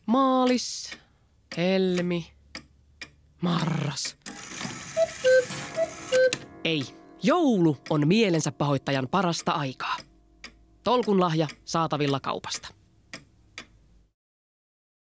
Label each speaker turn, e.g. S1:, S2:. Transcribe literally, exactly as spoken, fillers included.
S1: Maalis, helmi, marras. Ei, joulu on mielensä pahoittajan parasta aikaa. Tolkun lahja saatavilla kaupasta.